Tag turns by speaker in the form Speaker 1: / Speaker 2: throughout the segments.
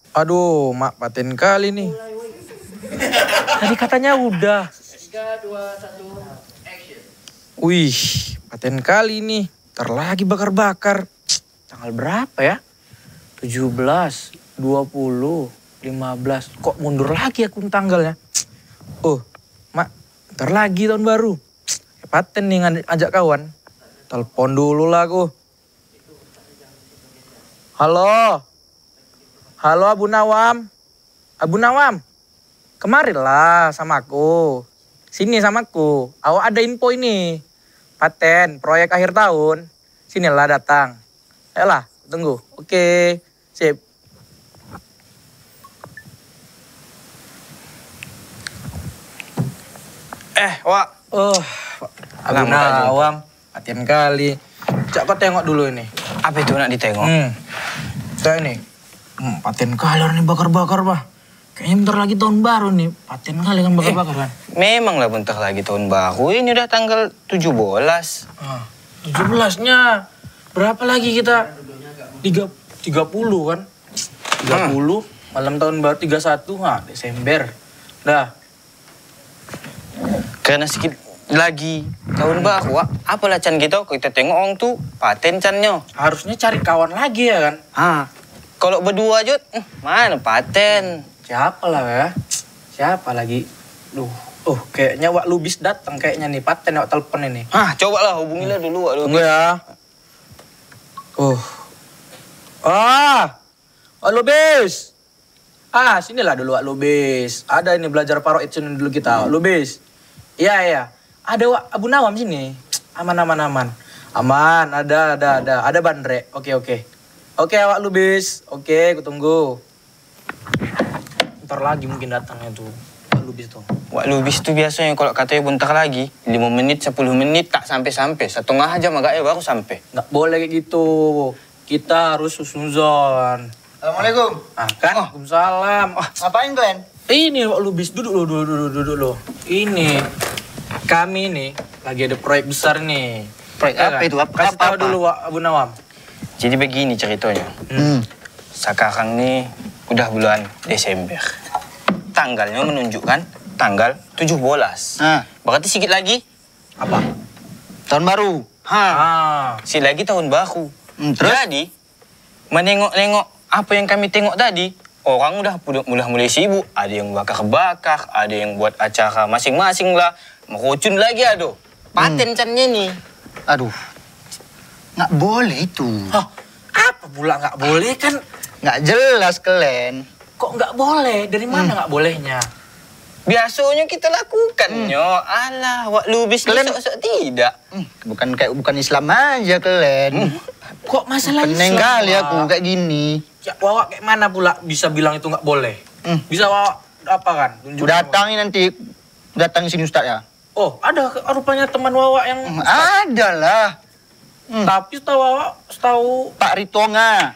Speaker 1: Aduh, mak paten kali nih.
Speaker 2: Tadi katanya udah.
Speaker 3: 3, 2, 1, action.
Speaker 1: Wih, paten kali nih. Ntar lagi bakar-bakar.
Speaker 2: Tanggal berapa ya? 17, 20, 15. Kok mundur lagi akun tanggalnya?
Speaker 1: Oh, mak, ntar lagi tahun baru. Paten nih ajak kawan. Telepon dulu lah aku. Halo. Halo Abu Nawam. Abu Nawam. Kemarilah sama aku. Sini sama aku. Awak ada info ini. Paten, proyek akhir tahun. Sinilah datang. Ayolah, tunggu. Oke, sip.
Speaker 3: Wak.
Speaker 1: Abu Nawam. Paten kali. Cak kau tengok dulu ini.
Speaker 3: Apa itu nak ditengok?
Speaker 1: Kita ini. Paten kali orang ini bakar-bakar, Pak. Kayaknya bentar lagi tahun baru nih. Paten kali kan bakar-bakar kan.
Speaker 3: Memang lah bentar lagi tahun baru. Ini udah tanggal 17.
Speaker 1: 17-nya. Berapa lagi kita? 30 kan? 30. Malam tahun baru 31. Desember. Dah.
Speaker 3: Karena sedikit lagi tahun baru, Wak. Apalah can kita tengok orang tuh paten cannya.
Speaker 1: Harusnya cari kawan lagi ya kan?
Speaker 3: Kalau berdua aja, mana paten?
Speaker 1: Siapa lah ya? Siapa lagi? Kayaknya Wak Lubis datang kayaknya nih. Paten Wak telepon ini.
Speaker 3: Coba lah hubungilah dulu Wak Lubis.
Speaker 1: Tunggu ya. Wak Lubis. Sinilah dulu Wak Lubis. Ada ini belajar paroid sini dulu kita. Wak Lubis. Iya. Ada Wak Abu Nawam sini. Aman. Aman, ada. Ada Bandre. Oke. Oke Wak Lubis. Oke, aku tunggu. Ntar lagi mungkin datangnya tuh. Wak Lubis tuh.
Speaker 3: Wak Lubis tuh biasanya kalau katanya bentar lagi, 5 menit, 10 menit tak sampai-sampai. 1,5 jam agaknya baru sampai.
Speaker 1: Nggak boleh kayak gitu. Kita harus susunzon.
Speaker 4: Assalamualaikum.
Speaker 1: Waalaikumsalam.
Speaker 4: Ngapain kalian?
Speaker 1: Ini Wak Lubis, duduk lo. Ini, kami nih lagi ada proyek besar nih.
Speaker 4: Proyek apa itu?
Speaker 1: Kasih tahu dulu Wak Abu Nawam.
Speaker 3: Jadi begini ceritanya. Sekarang nih udah bulan Desember. Tanggalnya menunjukkan tanggal 17. Berarti sedikit lagi
Speaker 1: Apa?
Speaker 4: Tahun baru.
Speaker 3: Sedikit lagi tahun baru.
Speaker 4: Terus?
Speaker 3: Jadi, menengok-nengok apa yang kami tengok tadi, orang udah mulai sibuk. Ada yang bakar-bakar, ada yang buat acara masing-masing lah. Merocun lagi aduh. Paten cannya nih.
Speaker 4: Aduh, nggak boleh itu.
Speaker 1: Apa pula nggak boleh kan?
Speaker 4: Nggak jelas kalian.
Speaker 1: Kok nggak boleh? Dari mana nggak bolehnya?
Speaker 3: Biasanya kita lakukan, Alah, Wak Lubis
Speaker 4: Kalian-
Speaker 3: sok-sok tidak.
Speaker 4: Bukan Islam aja kalian.
Speaker 1: Kok masalah
Speaker 4: Peneng
Speaker 1: Islam,
Speaker 4: kali
Speaker 1: Wak?
Speaker 4: aku kayak gini.
Speaker 1: Ya, Wawak kayak mana pula bisa bilang itu nggak boleh? Bisa Wawak apa kan? Tunjukin,
Speaker 4: Datang ini nanti, datang sini Ustaz ya.
Speaker 1: Wak. Oh, ada rupanya teman Wawak yang...
Speaker 4: Ada lah.
Speaker 1: Tapi setahu...
Speaker 4: Pak Ritonga.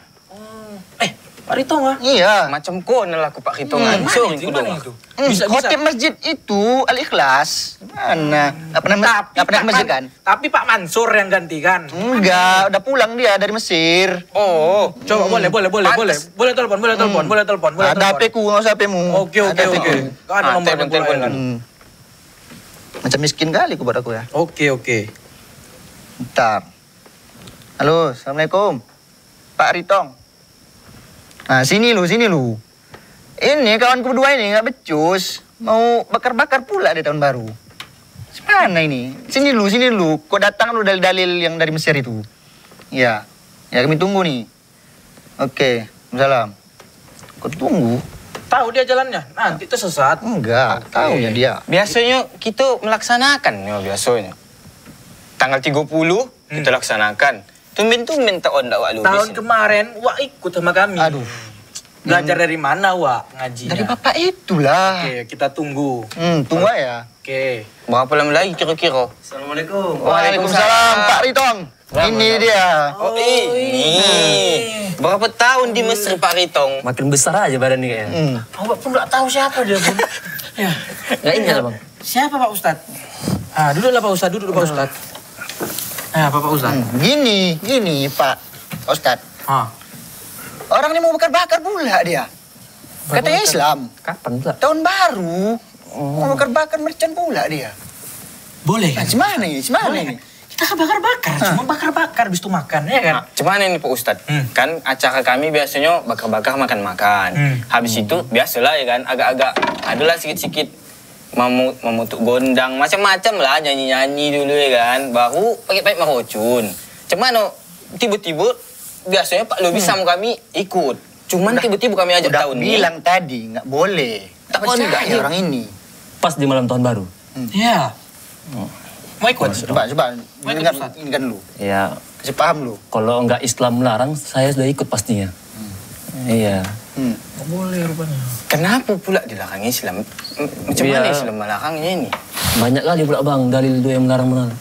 Speaker 1: Pak Rito nggak?
Speaker 4: Iya.
Speaker 3: Macam konel aku Pak Hitungan.
Speaker 1: Mana
Speaker 3: Sorry,
Speaker 1: itu?
Speaker 3: kudu.
Speaker 1: Mana itu?
Speaker 4: Khotib masjid itu Al-Ikhlas. Mana? Nggak pernah ke masjid kan?
Speaker 1: Tapi Pak Mansur yang ganti kan?
Speaker 4: Enggak, udah pulang dia dari Mesir.
Speaker 3: Oh,
Speaker 1: Coba boleh telepon.
Speaker 4: Ada HP ku, nggak usah HP-mu.
Speaker 1: Oke.
Speaker 4: Ada HP ku.
Speaker 1: Kau ada nomor
Speaker 3: telepon.
Speaker 4: Macam miskin kali ku buat aku ya.
Speaker 1: Oke.
Speaker 4: Bentar. Halo, Assalamualaikum. Pak Ritong. Nah, sini lu. Ini kawanku berdua ini nggak becus. Mau bakar-bakar pula di tahun baru. Mana ini? Sini lu. Kok datang lu dalil-dalil yang dari Mesir itu? Iya. Ya, kami tunggu nih. Oke, salam. Kau tunggu?
Speaker 1: Tahu dia jalannya? Nanti tersesat.
Speaker 4: Enggak, tahu ya dia.
Speaker 3: biasanya kita melaksanakan biasanya. Tanggal 30 kita laksanakan. Tumben tak onda Wak Lubis.
Speaker 1: Tahun kemarin Wak ikut sama kami.
Speaker 4: Aduh.
Speaker 1: Belajar dari mana Wak ngajinya?
Speaker 4: Dari bapak itulah.
Speaker 1: Oke, kita tunggu.
Speaker 4: Tunggu ya.
Speaker 1: Oke.
Speaker 3: Berapa lama lagi kira-kira?
Speaker 1: Assalamualaikum.
Speaker 4: Waalaikumsalam, Pak Ritong. Ini dia.
Speaker 3: Oh, ini. Berapa tahun di Mesir Pak Ritong?
Speaker 2: Makin besar aja badan ini kayaknya.
Speaker 1: Awak pun nggak tahu siapa dia pun. Ya.
Speaker 2: Nggak ingat Bang.
Speaker 1: Siapa Pak Ustadz? Duduklah Pak Ustadz, duduk Pak Ustadz. Pak Ustadz.
Speaker 4: Gini Pak Ustadz. Orang ini mau bakar-bakar pula dia. Katanya Islam.
Speaker 2: Kapan pula?
Speaker 4: Tahun baru. Mau bakar-bakar mercon pula dia.
Speaker 1: Boleh
Speaker 4: Nah,
Speaker 1: kan?
Speaker 4: gimana ini? Gimana
Speaker 1: Boleh
Speaker 4: ini?
Speaker 1: kan? Kita kan bakar-bakar, cuma bakar-bakar habis itu makan, ya kan?
Speaker 3: Cuman ini Pak Ustadz, kan acara kami biasanya bakar-bakar makan-makan. Habis itu biasalah ya kan, agak-agak adalah sedikit-sedikit memutuk gondang, macam-macam lah nyanyi-nyanyi dulu ya kan. Baru pakai merocun. Cuman tiba-tiba biasanya Pak Lobi sama kami ikut. Cuman tiba-tiba kami ajak
Speaker 4: Udah
Speaker 3: tahun ini.
Speaker 4: bilang tadi, nggak boleh. Tak percaya ya orang ini.
Speaker 2: Pas di malam tahun baru.
Speaker 1: Iya. Mau ikut?
Speaker 4: Coba,
Speaker 1: Mau ikut,
Speaker 4: ingat,
Speaker 1: Ustaz?
Speaker 4: ingat lu.
Speaker 2: Ya,
Speaker 4: Kasih paham lu.
Speaker 2: kalau nggak Islam larang, saya sudah ikut pastinya. Iya.
Speaker 1: Nggak boleh rupanya.
Speaker 3: Kenapa pula dilarang Islam? Macam mana
Speaker 2: Iya.
Speaker 3: Islam melarangnya ini?
Speaker 2: Banyak kali pula bang, dalil itu yang melarang.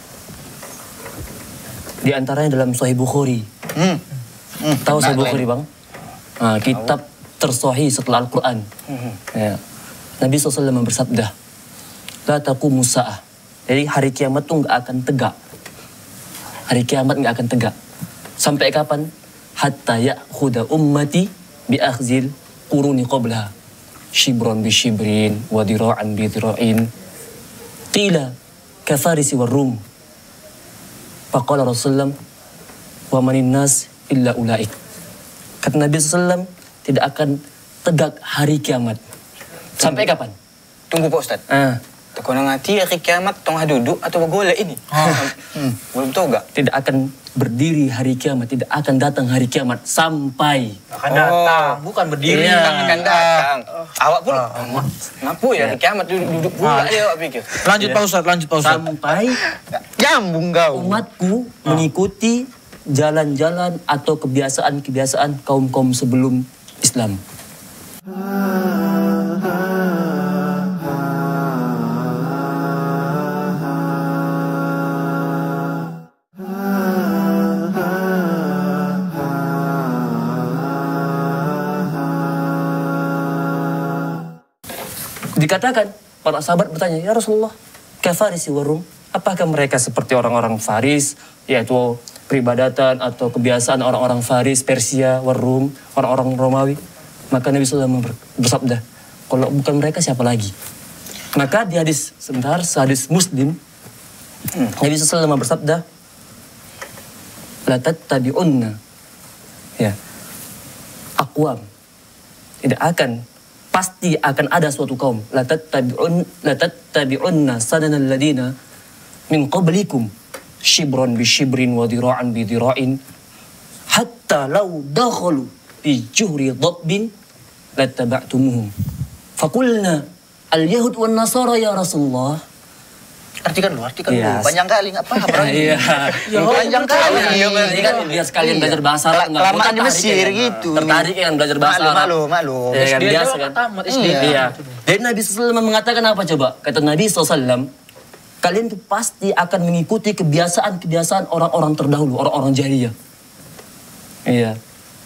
Speaker 2: Di antaranya dalam Sahih Bukhari. Tahu Sahih Bukhari bang? Nah, kitab tersahih setelah Al-Quran. Ya. Nabi SAW bersabda, La taqumu sa'ah. Jadi hari kiamat tuh nggak akan tegak. Hari kiamat nggak akan tegak. Sampai kapan? Hatta ya'khuda ummati bi akhzil quruni qablaha. Shibron bi shibrin, wa dira'an bi dira'in. Qila kafarisi wa rum. Faqala Rasulullah, wa manin nas illa ulaik. Kata Nabi SAW, tidak akan tegak hari kiamat. Sampai kapan?
Speaker 3: Tunggu Pak Ustadz. Kau ngerti hari kiamat tong duduk atau bergolek ini? Belum tahu gak?
Speaker 2: Tidak akan berdiri hari kiamat, tidak akan datang hari kiamat sampai.
Speaker 1: Akan datang, bukan berdiri.
Speaker 3: Akan datang. Awak pun, kenapa ya hari kiamat duduk pula dia awak pikir?
Speaker 1: Lanjut Pak Ustadz, lanjut Pak Ustadz.
Speaker 2: Sampai
Speaker 4: Nyambung kau.
Speaker 2: umatku mengikuti jalan-jalan atau kebiasaan-kebiasaan kaum-kaum sebelum Islam. Dikatakan, para sahabat bertanya, ya Rasulullah, kafarisi warum? Apakah mereka seperti orang-orang Faris, yaitu peribadatan atau kebiasaan orang-orang Faris, Persia, Warum, orang-orang Romawi? Maka Nabi SAW bersabda, kalau bukan mereka siapa lagi? Maka di hadis, hadis Muslim, Nabi SAW bersabda, La tattabi'unna, ya, aqwam, tidak akan, pasti akan ada suatu kaum, la tattabi'unna sananal ladina min qablikum shibran bi shibrin wa dira'an bi dira'in hatta law dakhalu fi juhri dhabbin lattaba'tumuhum faqulna al yahud wan nasara ya Rasulullah.
Speaker 4: Artikan lu.
Speaker 2: Yes.
Speaker 4: Panjang kali nggak paham orang ini.
Speaker 2: Iya.
Speaker 4: Panjang kali.
Speaker 2: Ini kan dia sekalian belajar bahasa Arab. nggak
Speaker 4: Kelamaan di
Speaker 2: tertarik
Speaker 4: Mesir
Speaker 2: kan?
Speaker 4: gitu.
Speaker 2: Tertarik kan belajar bahasa Arab.
Speaker 4: Maklum.
Speaker 2: Ya kan,
Speaker 1: Dia
Speaker 2: biasa
Speaker 1: juga
Speaker 2: kan.
Speaker 1: tamat SD.
Speaker 2: Iya. Jadi Nabi SAW mengatakan apa coba? Kata Nabi SAW, kalian tuh pasti akan mengikuti kebiasaan-kebiasaan orang-orang terdahulu, orang-orang jahiliyah. Iya.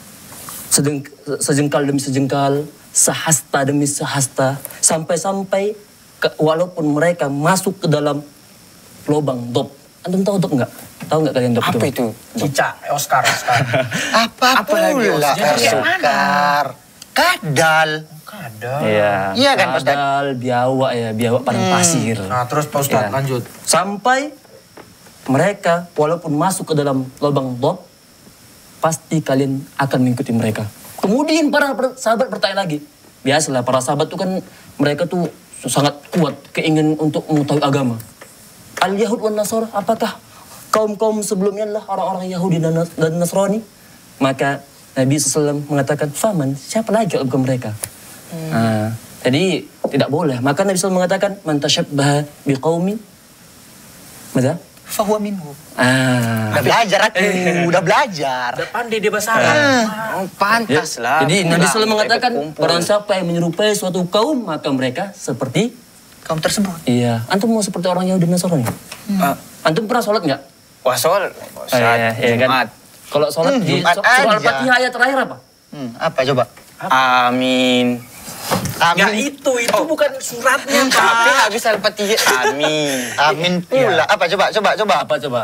Speaker 2: Sejengkal demi sejengkal, sehasta demi sehasta, sampai-sampai walaupun mereka masuk ke dalam lubang dop. Antum tahu dop nggak? Tahu nggak kalian dop
Speaker 3: Apa itu?
Speaker 1: Cica, Oscar.
Speaker 4: Apa
Speaker 3: lagi,
Speaker 4: pula Oscar? Kadal.
Speaker 1: Kadang.
Speaker 4: Iya kan, Pak Ustadz?
Speaker 2: kadal, biawak ya, biawak padang pasir.
Speaker 1: Nah terus Pak Ustadz,
Speaker 2: Ya.
Speaker 1: lanjut.
Speaker 2: Sampai mereka walaupun masuk ke dalam lubang dop, pasti kalian akan mengikuti mereka. Kemudian para sahabat bertanya lagi. Biasalah para sahabat tuh kan mereka tuh sangat kuat keinginan untuk mengetahui agama. Al-Yahud wan Nasara, apakah kaum-kaum sebelumnya adalah orang-orang Yahudi dan Nasrani? Maka Nabi SAW mengatakan, faman, siapa lagi kalau bukan mereka? Nah, jadi tidak boleh. Maka Nabi SAW mengatakan, man tasyabbaha biqaumin, mada?
Speaker 4: Fahuwa minhu.
Speaker 2: Ah.
Speaker 4: Udah belajar aku, udah belajar.
Speaker 1: Udah pandai dia bahasa Arab.
Speaker 3: Oh, pantas lah.
Speaker 2: Jadi Nabi SAW
Speaker 3: Pulang,
Speaker 2: mengatakan,
Speaker 3: kumpul.
Speaker 2: barang siapa yang menyerupai suatu kaum, maka mereka seperti,
Speaker 4: Kaum tersebut.
Speaker 2: iya, antum mau seperti orang Yahudi dan Nasrani? Antum pernah sholat nggak?
Speaker 3: Wah, soal saat
Speaker 2: Iya kan?
Speaker 3: Jumat.
Speaker 2: Kalau sholat di
Speaker 4: Jumat
Speaker 2: surah
Speaker 4: aja.
Speaker 2: Al-Fatihah ayat terakhir apa?
Speaker 4: Apa coba?
Speaker 3: Amin.
Speaker 1: Ya itu bukan suratnya Pak.
Speaker 3: Tapi habis Al-Fatihah, amin.
Speaker 4: Amin pula. Apa coba?
Speaker 2: Apa coba?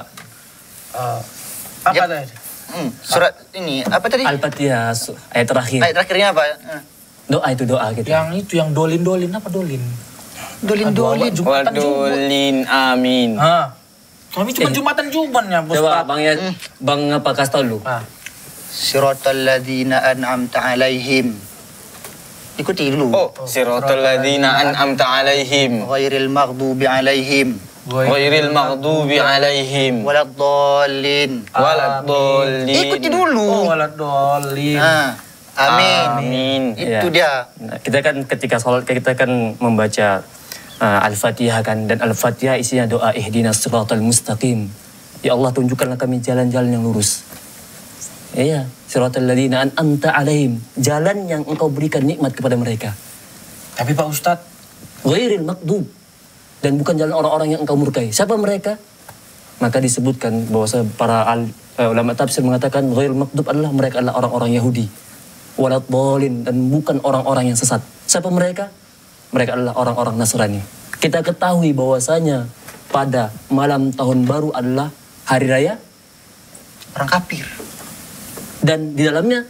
Speaker 1: Apa
Speaker 4: Yap.
Speaker 1: tadi?
Speaker 4: Surat ini apa tadi?
Speaker 2: Al-Fatihah ayat terakhir.
Speaker 4: Ayat terakhirnya apa?
Speaker 2: Doa itu doa gitu.
Speaker 1: Yang itu yang dolin apa dolin?
Speaker 4: Dolin-dolin.
Speaker 1: Jumatan Jumat.
Speaker 3: Wadolin, amin.
Speaker 1: Kami cuma Jumatan-Jumatnya, Bos.
Speaker 2: Coba Bang ya, Bang apa kasih tau lu?
Speaker 4: Siratal ladzina an'amta alaihim. Ikuti dulu.
Speaker 3: Oh, siratal ladzina an'amta alaihim.
Speaker 4: Ghairil maghdubi alaihim.
Speaker 3: Ghairil maghdubi alaihim.
Speaker 4: Waladdallin.
Speaker 3: Waladdallin.
Speaker 4: Ikuti dulu.
Speaker 1: Oh, waladolin.
Speaker 4: Amin.
Speaker 3: Amin.
Speaker 4: Itu
Speaker 2: Ya.
Speaker 4: dia.
Speaker 2: Nah, kita kan ketika sholat kita kan membaca Al-Fatihah kan, dan Al-Fatihah isinya doa ihdinas siratal mustaqim. Ya Allah, tunjukkanlah kami jalan-jalan yang lurus. Iya, siratal ladzina an'amta alaihim, jalan yang engkau berikan nikmat kepada mereka.
Speaker 1: Tapi Pak Ustadz,
Speaker 2: Ghairil maghdub, dan bukan jalan orang-orang yang engkau murkai. Siapa mereka? Maka disebutkan bahwa para ulama tafsir mengatakan ghairil maghdub mereka adalah orang-orang Yahudi. Waladdallin, dan bukan orang-orang yang sesat. Siapa mereka? Mereka adalah orang-orang Nasrani. Kita ketahui bahwasanya pada malam tahun baru adalah hari raya
Speaker 4: Orang kafir.
Speaker 2: dan di dalamnya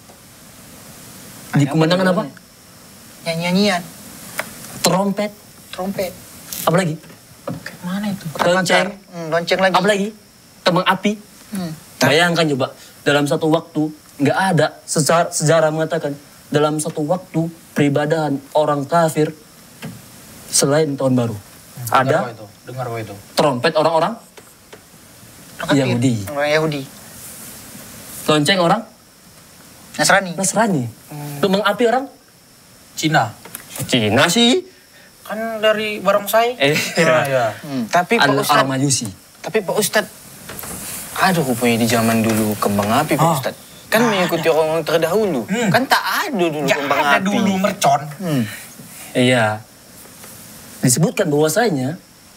Speaker 2: dikumandangkan apa?
Speaker 4: Nyanyian.
Speaker 2: Trompet,
Speaker 4: Trompet.
Speaker 2: apa lagi?
Speaker 1: mana itu?
Speaker 2: Lonceng,
Speaker 4: Lonceng lagi.
Speaker 2: apa lagi? Kembang api. Bayangkan coba, dalam satu waktu nggak ada sejarah mengatakan dalam satu waktu peribadahan orang kafir selain tahun baru. Ada
Speaker 1: Dengar apa itu?
Speaker 2: trompet orang-orang
Speaker 4: Orang kafir.
Speaker 2: Yahudi.
Speaker 4: Orang Yahudi.
Speaker 2: Lonceng orang
Speaker 4: Nasrani.
Speaker 2: Nasrani. Kembang api orang
Speaker 1: Cina.
Speaker 2: Cina sih.
Speaker 1: Kan dari barongsai. Ya.
Speaker 3: Tapi Pak
Speaker 2: Adalah
Speaker 3: Ustadz,
Speaker 2: orang Majusi.
Speaker 3: tapi Pak Ustadz, aduh rupanya di zaman dulu kembang api Pak Ustadz. Kan mengikuti orang terdahulu. Kan tak ada dulu
Speaker 1: Nggak
Speaker 3: kembang
Speaker 1: ada
Speaker 3: api.
Speaker 1: dulu mercon.
Speaker 2: Iya. Disebutkan bahwasanya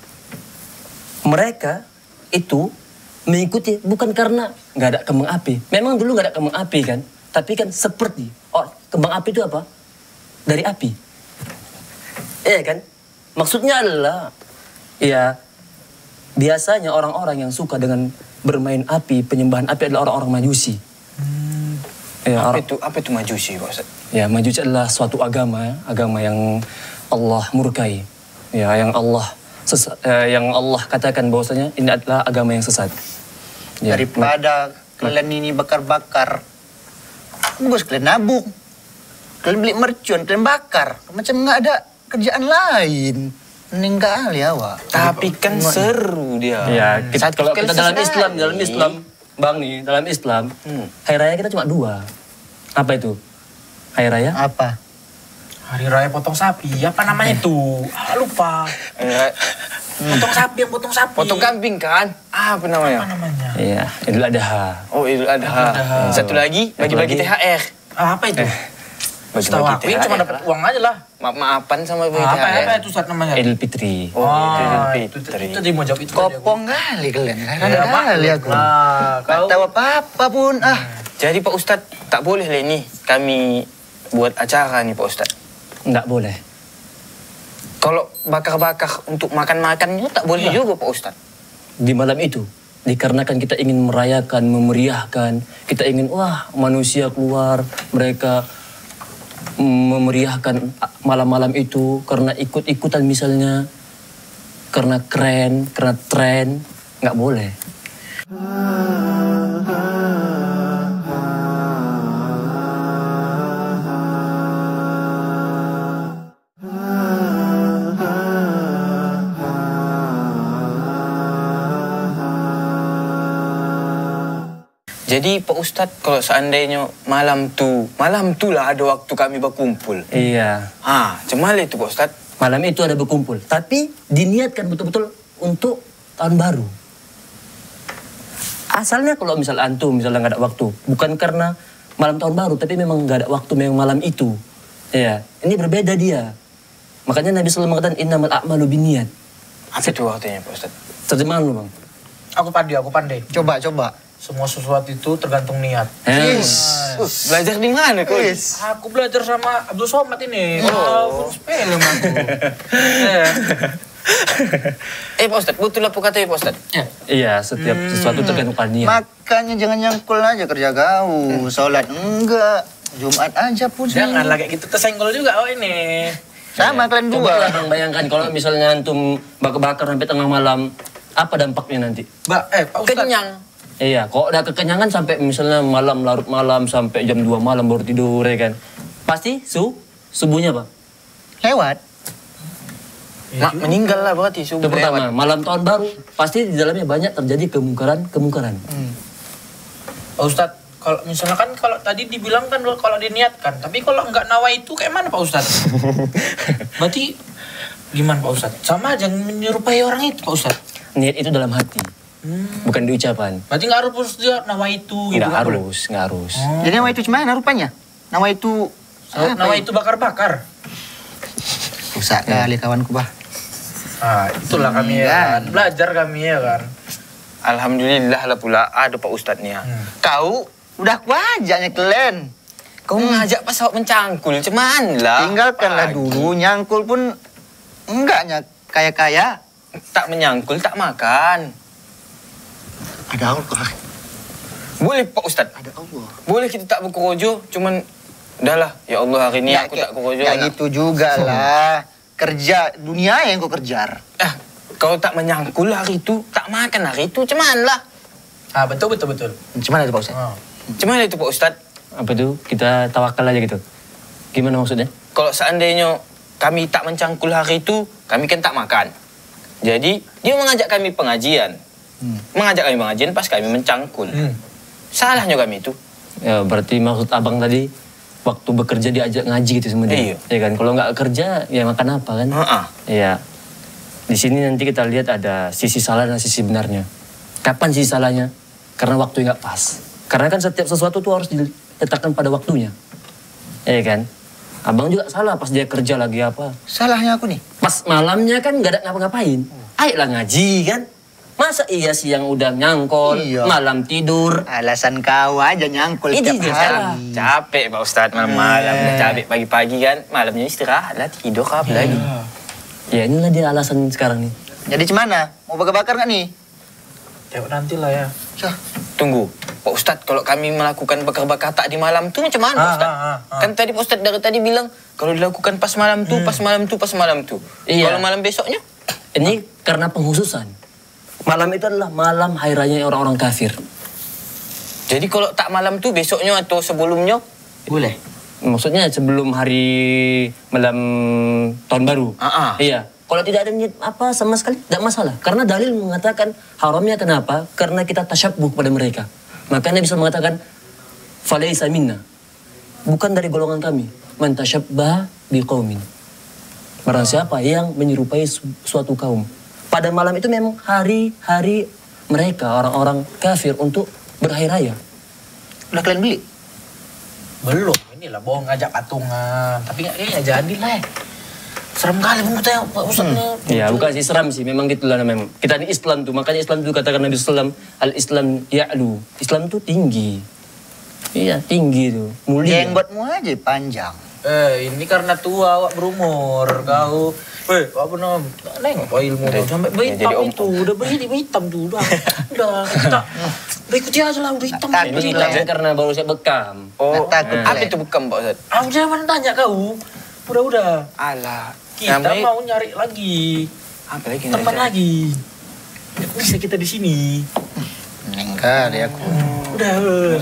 Speaker 2: mereka itu mengikuti bukan karena nggak ada kembang api. Memang dulu nggak ada kembang api kan. Tapi kan seperti kembang api itu apa? Dari api. Iya kan? Maksudnya adalah ya biasanya orang-orang yang suka dengan bermain api, penyembahan api adalah orang-orang Majusi. Ya,
Speaker 3: Apa itu Majusi Pak Ustadz?
Speaker 2: ya, Majusi adalah suatu agama yang Allah murkai. Ya, yang Allah katakan bahwasanya ini adalah agama yang sesat. Ya,
Speaker 4: Daripada kalian ini bakar-bakar. Bagus kalian nabung. Kalian beli mercon, kalian bakar. Macam nggak ada kerjaan lain. Mending kali awak.
Speaker 3: Tapi kan seru dia.
Speaker 2: Ya, kalau
Speaker 3: Sekali
Speaker 2: kita dalam
Speaker 3: sekali.
Speaker 2: Islam, Bang nih, dalam Islam, hari raya kita cuma 2. Apa itu? Hari raya?
Speaker 4: Apa?
Speaker 1: Hari raya potong sapi. Apa namanya itu? Lupa. Potong sapi yang potong sapi.
Speaker 3: Potong kambing kan? Apa namanya?
Speaker 1: Apa namanya?
Speaker 2: Iya, Idul Adha.
Speaker 3: Oh, Idul Adha. Satu lagi, bagi-bagi
Speaker 2: lagi.
Speaker 3: THR.
Speaker 1: Apa itu? Setahu aku ini cuma dapat uang aja lah.
Speaker 3: Maaf-maafan sama bagi
Speaker 1: Apa
Speaker 3: THR.
Speaker 1: itu saat namanya?
Speaker 2: Idul Fitri.
Speaker 3: Oh, Idul
Speaker 1: itu
Speaker 3: Fitri.
Speaker 1: tadi mau jawab itu. tadi aku.
Speaker 4: Kopong kali kalian.
Speaker 1: Ya,
Speaker 4: Kadang kali aku.
Speaker 1: Nah,
Speaker 4: Nggak
Speaker 1: kau
Speaker 4: tahu apa-apa pun.
Speaker 3: Jadi Pak Ustadz, tak boleh lah ini kami buat acara nih Pak Ustadz.
Speaker 2: Enggak boleh.
Speaker 3: Kalau bakar-bakar untuk makan-makan itu tak boleh juga Pak Ustadz.
Speaker 2: Di malam itu, dikarenakan kita ingin merayakan, memeriahkan, kita ingin manusia keluar, mereka memeriahkan malam-malam itu karena ikut-ikutan misalnya, karena keren, karena tren, nggak boleh.
Speaker 3: Jadi Pak Ustadz, kalau seandainya malam tu lah ada waktu kami berkumpul.
Speaker 2: Iya,
Speaker 3: Cuma itu Pak Ustadz.
Speaker 2: malam itu ada berkumpul, tapi diniatkan betul-betul untuk tahun baru. Asalnya kalau misal antum misalnya nggak ada waktu, bukan karena malam tahun baru, tapi memang nggak ada waktu memang malam itu. Ya, ini berbeda dia. Makanya Nabi SAW mengatakan innamal a'malu binniyat.
Speaker 3: Apa itu waktunya Pak Ustadz?
Speaker 2: Terjemahan lu, Bang.
Speaker 1: Aku pandai.
Speaker 4: Coba.
Speaker 1: Semua sesuatu itu tergantung niat.
Speaker 3: Belajar di mana kau?
Speaker 1: Aku belajar sama Abdul Somad ini. Film aku.
Speaker 3: Pak Ustadz, betul apa katanya Pak Ustadz?
Speaker 2: Iya, setiap sesuatu tergantung pada niat.
Speaker 4: Makanya jangan nyangkul aja kerja kau. Sholat enggak. Jumat aja pun
Speaker 1: Janganlah kayak gitu, tersenggol juga oh ini.
Speaker 4: sama kalian
Speaker 2: Coba lah
Speaker 4: dua.
Speaker 2: Bang bayangkan kalau misalnya antum bakar-bakar sampai tengah malam, apa dampaknya nanti?
Speaker 1: Pak Ustadz.
Speaker 3: Kenyang.
Speaker 2: Iya, kok udah kekenyangan sampai misalnya malam, larut malam, sampai jam 2 malam baru tidur ya kan. Pasti subuhnya Pak.
Speaker 4: Lewat.
Speaker 3: Meninggal lah berarti
Speaker 2: Itu
Speaker 3: subuh
Speaker 2: pertama, malam tahun baru. Pasti di dalamnya banyak terjadi kemungkaran.
Speaker 1: Pak Ustadz, kalau misalnya kan kalau tadi dibilang kan kalau diniatkan, tapi kalau nggak nawa itu kayak mana Pak Ustadz? Berarti gimana Pak Ustadz? Sama aja menyerupai orang itu Pak Ustadz.
Speaker 2: Niat itu dalam hati, bukan di ucapan.
Speaker 1: Berarti nggak harus dia nawa itu gitu.
Speaker 2: Nggak
Speaker 1: boleh?
Speaker 2: harus.
Speaker 4: Jadi nama itu gimana rupanya? Nama itu
Speaker 1: Nawa itu bakar-bakar.
Speaker 4: rusak kali kawanku bah.
Speaker 1: Ah, itulah kami ya kan. Belajar kami ya kan.
Speaker 3: Alhamdulillah lah pula ada Pak Ustadznya. Kau
Speaker 4: Udah aku ajaknya kalian.
Speaker 3: kau ngajak pas awak mencangkul, cuman lah.
Speaker 4: Tinggalkanlah dulu, nyangkul pun enggaknya kaya-kaya.
Speaker 3: Tak menyangkul, tak makan.
Speaker 4: Ada Allah.
Speaker 3: Boleh Pak Ustadz,
Speaker 4: Ada Allah.
Speaker 3: boleh kita tak berkorojo, cuman udahlah, ya Allah hari ini aku tak korojo.
Speaker 4: Kayak gitu juga lah. Kerja, dunia yang kau kejar.
Speaker 3: Kau tak menyangkul hari itu, tak makan hari itu, cuman lah.
Speaker 1: Ah, betul.
Speaker 4: Cuman itu Pak Ustaz.
Speaker 1: Oh.
Speaker 3: Cuman itu Pak Ustadz,
Speaker 2: Apa itu? Kita tawakal aja gitu. Gimana maksudnya?
Speaker 3: kalau seandainya kami tak mencangkul hari itu, kami kan tak makan. Jadi, dia mengajak kami pengajian. Mengajak kami pengajian pas kami mencangkul. Salahnya kami itu.
Speaker 2: Ya berarti maksud abang tadi waktu bekerja diajak ngaji gitu sama dia.
Speaker 3: Iya.
Speaker 2: Ya kan? Kalau nggak kerja ya makan apa kan? Iya. Di sini nanti kita lihat ada sisi salah dan sisi benarnya. Kapan sisi salahnya? Karena waktu nggak pas. Karena kan setiap sesuatu tuh harus diletakkan pada waktunya. Ya kan? Abang juga salah pas dia kerja lagi apa.
Speaker 4: Salahnya aku nih.
Speaker 2: Pas malamnya kan nggak ada ngapa-ngapain. Ayolah ngaji kan? Masa iya siang udah nyangkol,
Speaker 4: Iya.
Speaker 2: malam tidur.
Speaker 4: Alasan kau aja nyangkul
Speaker 2: Ini
Speaker 4: tiap
Speaker 2: dia
Speaker 4: hari.
Speaker 2: salah.
Speaker 3: Capek Pak Ustadz malam-malam, capek pagi-pagi kan. Malamnya istirahat lah, tidur apa lagi.
Speaker 2: Ya inilah dia alasan sekarang nih.
Speaker 4: Jadi gimana? Mau bakar-bakar nggak nih?
Speaker 1: Ya nanti lah ya.
Speaker 3: Tunggu, Pak Ustadz kalau kami melakukan bakar-bakar tak di malam tuh macam mana Pak Ustadz? Kan tadi Pak Ustadz dari tadi bilang kalau dilakukan pas malam tuh, pas malam tuh, pas malam tuh.
Speaker 2: Iya.
Speaker 3: Kalau malam besoknya?
Speaker 2: Ini karena penghususan. Malam itu adalah malam hari raya orang-orang kafir.
Speaker 3: Jadi kalau tak malam tuh besoknya atau sebelumnya?
Speaker 4: Boleh.
Speaker 2: Maksudnya sebelum hari malam tahun baru. Iya. Kalau tidak ada niat apa sama sekali, tidak masalah. Karena dalil mengatakan haramnya kenapa? Karena kita tasyabbuh kepada mereka. Makanya bisa mengatakan falaisa minna. Bukan dari golongan kami. Man tasyabbaha biqaumin. Barang siapa yang menyerupai suatu kaum. Pada malam itu memang hari-hari mereka orang-orang kafir untuk berhari raya.
Speaker 4: Udah kalian beli?
Speaker 1: Belum, inilah bohong ngajak patungan. Tapi kayaknya jadi lah. Serem kali menurut saya Pak Ustadznya.
Speaker 2: Ya bukan sih seram sih, memang gitulah memang. Kita di Islam tuh, makanya Islam tuh katakan Nabi Sallam, al-Islam ya'lu. Islam tuh tinggi. Iya tinggi tuh, mulia.
Speaker 4: Jenggotmu aja panjang.
Speaker 1: Ini karena tua awak berumur. Kau, apa nom? Nengok kau ilmu kau sampai berhitam itu. Udah berhitam tuh, udah kita ikuti aja lah, udah hitam.
Speaker 4: Takut
Speaker 2: Ini
Speaker 4: lah.
Speaker 2: hitamnya karena baru saya bekam.
Speaker 3: Oh,
Speaker 4: takut,
Speaker 3: apa
Speaker 4: Le.
Speaker 3: itu bekam Pak Ustadz?
Speaker 1: Jangan tanya kau. Udah.
Speaker 3: Alah,
Speaker 1: Kita
Speaker 3: namanya-
Speaker 1: mau nyari lagi.
Speaker 3: apa lagi?
Speaker 1: Teman lagi. Bisa kita di sini.
Speaker 4: Enggak deh aku.
Speaker 1: Udah.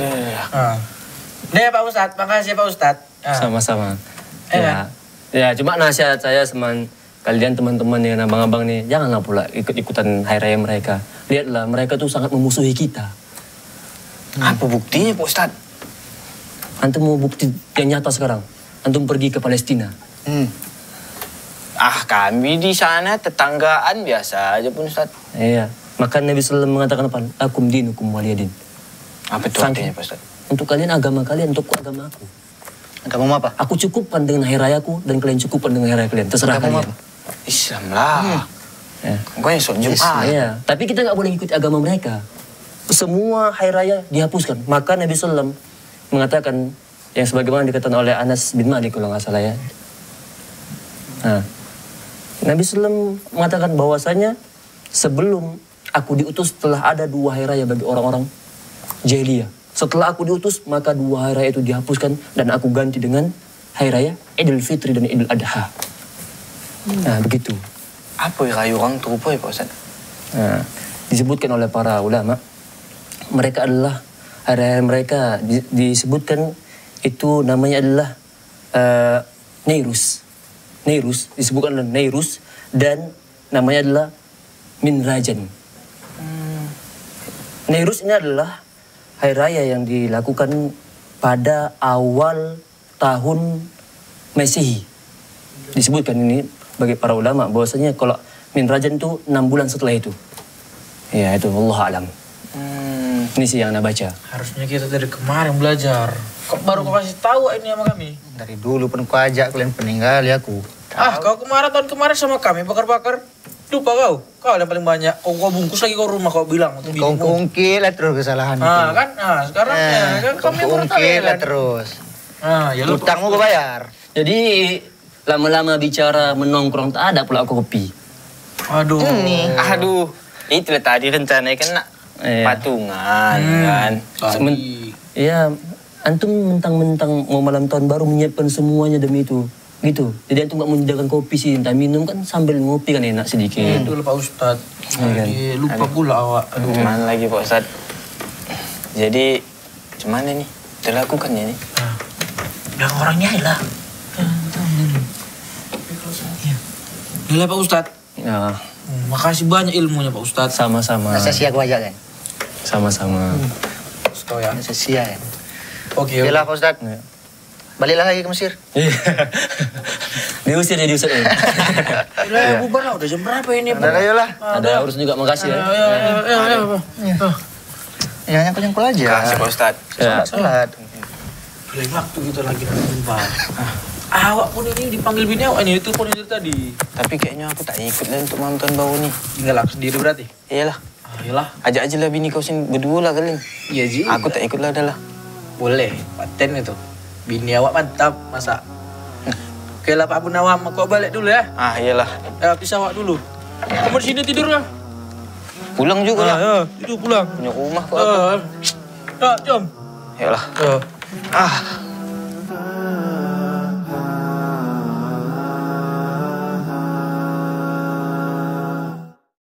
Speaker 1: Nih Pak Ustadz, makasih Pak Ustadz.
Speaker 2: Sama-sama.
Speaker 1: Kan?
Speaker 2: Ya cuma nasihat saya sama kalian teman-teman yang abang-abang nih, janganlah pula ikut-ikutan hari raya mereka. Lihatlah, mereka tuh sangat memusuhi kita.
Speaker 3: Apa buktinya Pak Ustadz?
Speaker 2: Antum mau bukti yang nyata sekarang? Antum pergi ke Palestina.
Speaker 3: Kami di sana tetanggaan biasa aja pun Ustadz.
Speaker 2: Iya. Maka Nabi SAW mengatakan apa? Akum dinukum waliyadin.
Speaker 3: Apa itu artinya Pak Ustadz?
Speaker 2: Untuk kalian agama kalian, untuk agama aku.
Speaker 4: Agamamu apa?
Speaker 2: Aku cukupkan dengan hari rayaku dan kalian cukupkan dengan hari raya kalian. Terserah
Speaker 4: Agamamu
Speaker 2: kalian.
Speaker 4: apa?
Speaker 3: Islam lah.
Speaker 2: Ya.
Speaker 3: Kau yang sholat Jumat.
Speaker 2: Iya. Tapi kita nggak boleh ikuti agama mereka. Semua hari raya dihapuskan. Maka Nabi SAW mengatakan yang sebagaimana dikatakan oleh Anas bin Malik kalau nggak salah ya. Nah, Nabi SAW mengatakan bahwasanya sebelum aku diutus telah ada 2 hari raya bagi orang-orang jahiliyah. Setelah aku diutus, maka 2 hari raya itu dihapuskan dan aku ganti dengan hari raya Idul Fitri dan Idul Adha. Nah, begitu.
Speaker 3: Apa ya kayu orang tuh ya Pak Ustadz?
Speaker 2: Nah, disebutkan oleh para ulama, mereka adalah hari-hari mereka disebutkan itu namanya adalah Neirus. Neirus disebutkan adalah Neirus dan namanya adalah Minrajan. Neirus ini adalah hari raya yang dilakukan pada awal tahun Masehi. Disebutkan ini bagi para ulama bahwasanya kalau Minrajan itu 6 bulan setelah itu. Ya itu Allah alam. Ini sih yang Anda baca.
Speaker 1: Harusnya kita dari kemarin belajar. Kok baru kau kasih tahu ini sama kami?
Speaker 4: Dari dulu pun kau ajak kalian peninggal ya aku.
Speaker 1: Kau tahun kemarin sama kami bakar-bakar. Lupa kau. Kau yang paling banyak. Kau bungkus lagi kau rumah kau bilang.
Speaker 4: Kau ungkil lah terus kesalahan itu.
Speaker 1: Kan? Sekarang kan kami
Speaker 4: Kau ungkil lah terus.
Speaker 1: Ya lupa.
Speaker 4: Utangmu kau bayar.
Speaker 2: Jadi lama-lama bicara menongkrong tak ada pula kopi.
Speaker 1: Aduh.
Speaker 3: Aduh, itulah tadi rencananya kan nak patungan kan.
Speaker 2: Iya, antum mentang-mentang mau malam tahun baru menyiapkan semuanya demi itu. Gitu. Jadi antum gak menyediakan kopi sih, entah minum kan sambil ngopi kan enak sedikit.
Speaker 1: Betul Pak Ustadz. Lupa pula awak.
Speaker 3: Cuman lagi Pak Ustadz. Jadi, cuman nih? Terlakukan ya nih?
Speaker 1: Yang orangnya lah. Gila Pak Ustadz.
Speaker 2: Ya,
Speaker 1: Makasih banyak ilmunya Pak Ustadz.
Speaker 2: sama-sama.
Speaker 4: Masa sia aku ajak kan?
Speaker 2: Sama-sama.
Speaker 1: Kau ya.
Speaker 4: Masa sia kan?
Speaker 1: Oke.
Speaker 4: Yalah Pak Ustadz. Baliklah lagi ke Mesir.
Speaker 2: Diusir ya diusir.
Speaker 1: Udah bubar lah, udah jam berapa ini?
Speaker 4: Udah ayolah.
Speaker 2: Ada urus juga, makasih ya.
Speaker 4: Ya nyangkul aja.
Speaker 3: Kasih Pak Ustadz.
Speaker 4: Salat.
Speaker 1: Lain waktu kita lagi berjumpa. Awak pun ini dipanggil bini awak ini, itu pun dari tadi.
Speaker 3: Tapi kayaknya aku tak ikut lah untuk malam tahun baru nih.
Speaker 1: Tinggal aku sendiri berarti?
Speaker 3: Iyalah.
Speaker 1: Iyalah.
Speaker 3: Ajak aja lah bini kau sini berdua lah kalian.
Speaker 1: Iya Ji.
Speaker 3: Aku tak ikut lah dah lah.
Speaker 1: Boleh, paten itu. Bini awak mantap, masa. Oke lah Pak Abu Nawam, kau balik dulu ya.
Speaker 3: Iyalah.
Speaker 1: Pisah awak dulu. Kamu di sini tidur lah.
Speaker 3: Pulang juga lah.
Speaker 1: Tidur pulang.
Speaker 3: Punya rumah kok aku.
Speaker 1: Jom.
Speaker 3: Iyalah.